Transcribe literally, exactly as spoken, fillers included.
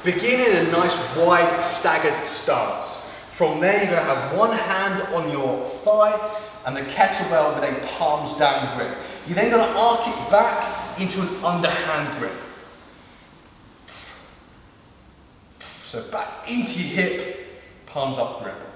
Begin in a nice wide staggered stance. From there, you're going to have one hand on your thigh and the kettlebell with a palms down grip. You're then going to arc it back into an underhand grip. So back into your hip, palms up grip.